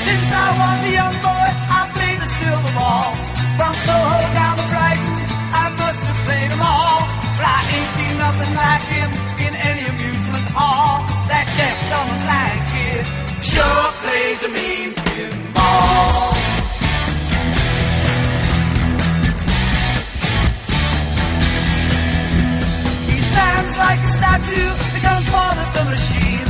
Since I was a young boy, I played the silver ball. From Soho down to Brighton, I must have played them all. But I ain't seen nothing like him in any amusement hall. That deaf, dumb, and blind kid sure plays a mean pinball. He stands like a statue, becomes more than the machine.